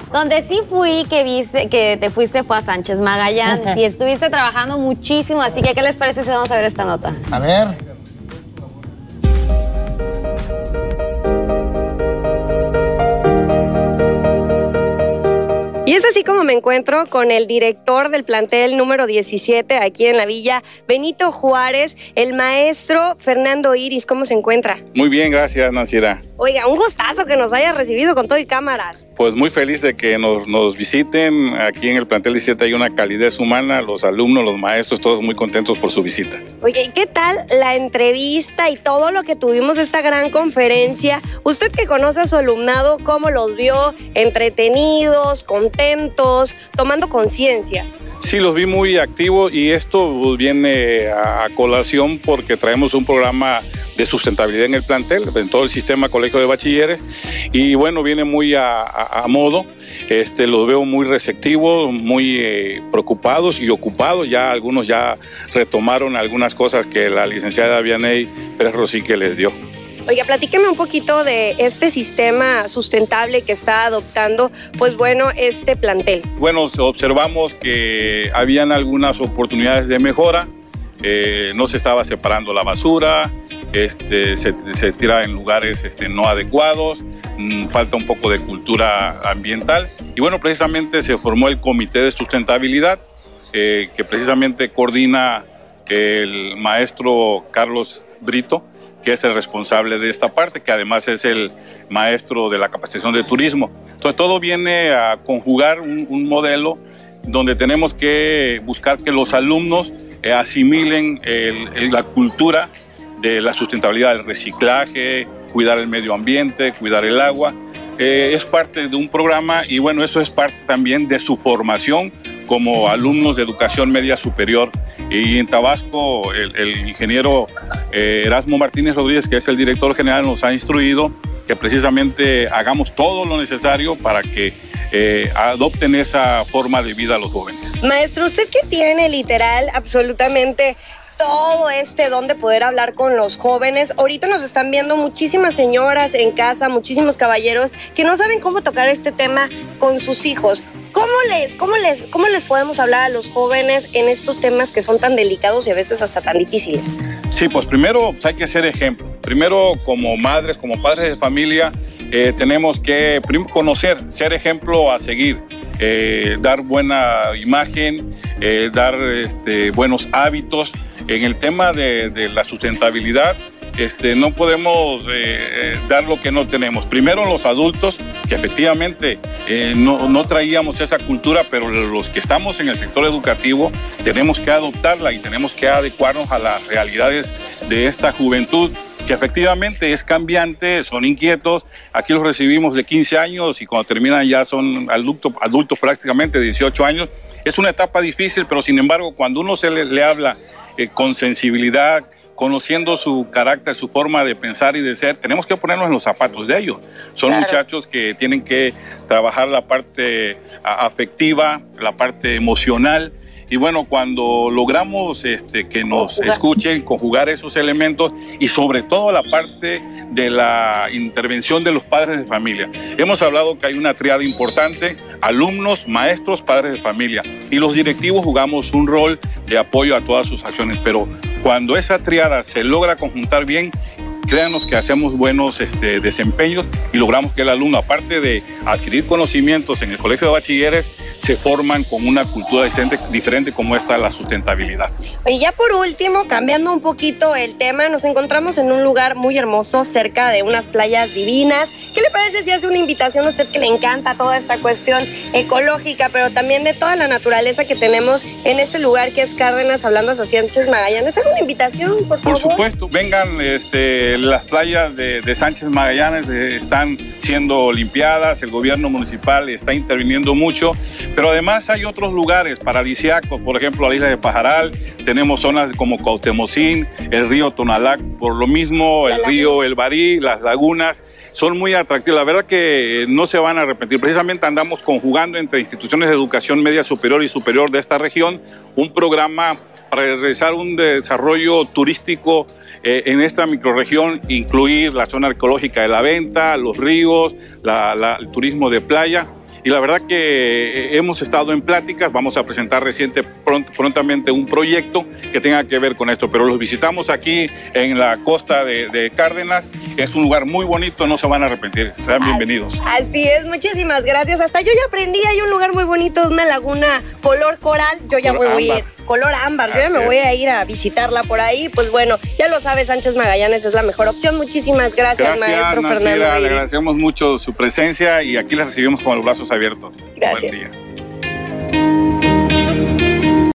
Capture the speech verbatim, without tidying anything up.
Donde sí fui, que viste, que te fuiste fue a Sánchez Magallanes y estuviste trabajando muchísimo, así que ¿qué les parece si vamos a ver esta nota? A ver. Y es así como me encuentro con el director del plantel número diecisiete aquí en la Villa, Benito Juárez, el maestro Fernando Iris. ¿Cómo se encuentra? Muy bien, gracias, Nancira. Oiga, un gustazo que nos haya recibido con todo y cámaras. Pues muy feliz de que nos, nos visiten. Aquí en el plantel diecisiete hay una calidez humana, los alumnos, los maestros, todos muy contentos por su visita. Oye, ¿y qué tal la entrevista y todo lo que tuvimos de esta gran conferencia? Usted que conoce a su alumnado, ¿cómo los vio? ¿Entretenidos, contentos, tomando conciencia? Sí, los vi muy activos y esto viene a colación porque traemos un programa de sustentabilidad en el plantel, en todo el sistema colegio de bachilleres, y bueno, viene muy a, a, a modo. Este, los veo muy receptivos, muy eh, preocupados y ocupados. Ya algunos ya retomaron algunas cosas que la licenciada Vianey Pérez Rosique les dio. Oiga, platíqueme un poquito de este sistema sustentable que está adoptando, pues bueno, este plantel. Bueno, observamos que habían algunas oportunidades de mejora, eh, no se estaba separando la basura, este, se, se tira en lugares este, no adecuados, mmm, falta un poco de cultura ambiental y bueno, precisamente se formó el Comité de Sustentabilidad, eh, que precisamente coordina el maestro Carlos Brito, que es el responsable de esta parte, que además es el maestro de la capacitación de turismo. Entonces todo viene a conjugar un, un modelo donde tenemos que buscar que los alumnos eh, asimilen el, el, la cultura de la sustentabilidad, el reciclaje, cuidar el medio ambiente, cuidar el agua. Eh, es parte de un programa y bueno, eso es parte también de su formación como alumnos de educación media superior. Y en Tabasco, el, el ingeniero eh, Erasmo Martínez Rodríguez, que es el director general, nos ha instruido que precisamente hagamos todo lo necesario para que eh, adopten esa forma de vida a los jóvenes. Maestro, usted que tiene literal absolutamente todo este don de poder hablar con los jóvenes. Ahorita nos están viendo muchísimas señoras en casa, muchísimos caballeros que no saben cómo tocar este tema con sus hijos. ¿Cómo les, cómo les, cómo les podemos hablar a los jóvenes en estos temas que son tan delicados y a veces hasta tan difíciles? Sí, pues primero pues hay que ser ejemplo. Primero, como madres, como padres de familia, eh, tenemos que primero conocer, ser ejemplo a seguir, eh, dar buena imagen, eh, dar este, buenos hábitos. En el tema de, de la sustentabilidad, este, no podemos eh, dar lo que no tenemos. Primero los adultos, que efectivamente eh, no, no traíamos esa cultura, pero los que estamos en el sector educativo tenemos que adoptarla y tenemos que adecuarnos a las realidades de esta juventud, que efectivamente es cambiante, son inquietos. Aquí los recibimos de quince años y cuando terminan ya son adultos, adultos prácticamente de dieciocho años. Es una etapa difícil, pero sin embargo, cuando uno se le, le habla eh, con sensibilidad, conociendo su carácter, su forma de pensar y de ser, tenemos que ponernos en los zapatos de ellos. Son claro. Muchachos que tienen que trabajar la parte afectiva, la parte emocional. Y bueno, cuando logramos este, que nos conjugar. escuchen, conjugar esos elementos y sobre todo la parte de la intervención de los padres de familia. Hemos hablado que hay una triada importante, alumnos, maestros, padres de familia. Y los directivos jugamos un rol de apoyo a todas sus acciones. Pero cuando esa triada se logra conjuntar bien, créanos que hacemos buenos este, desempeños y logramos que el alumno, aparte de adquirir conocimientos en el colegio de bachilleres, se forman con una cultura diferente, diferente como esta, la sustentabilidad. Y ya por último, cambiando un poquito el tema, nos encontramos en un lugar muy hermoso, cerca de unas playas divinas. ¿Qué le parece si hace una invitación a usted que le encanta toda esta cuestión ecológica, pero también de toda la naturaleza que tenemos en este lugar que es Cárdenas, hablando hacia Sánchez Magallanes? Haga una invitación, por favor. Por supuesto, vengan, este, las playas de, de Sánchez Magallanes eh, están siendo limpiadas, el gobierno municipal está interviniendo mucho, pero además hay otros lugares paradisíacos, por ejemplo la isla de Pajaral, tenemos zonas como Cuauhtémocín, el río Tonalac, por lo mismo el río El Barí, las lagunas, son muy atractivos. La verdad que no se van a arrepentir. Precisamente andamos conjugando entre instituciones de educación media superior y superior de esta región un programa para realizar un desarrollo turístico eh, en esta microrregión, incluir la zona arqueológica de La Venta, los ríos, la, la, el turismo de playa. y la verdad que hemos estado en pláticas, vamos a presentar reciente, pronto, prontamente un proyecto que tenga que ver con esto, pero los visitamos aquí en la costa de, de Cárdenas, es un lugar muy bonito, no se van a arrepentir, sean bienvenidos. Así, así es, muchísimas gracias, hasta yo ya aprendí, hay un lugar muy bonito, una laguna color coral, yo ya Color voy a ir, ámbar. color ámbar, yo ya Así me es. voy a ir a visitarla por ahí, pues bueno, ya lo sabes, Sánchez Magallanes es la mejor opción, muchísimas gracias, Gracias, maestro Nancira, Fernando le Iris. agradecemos mucho su presencia y aquí la recibimos con los brazos abiertos. Gracias. Buen día.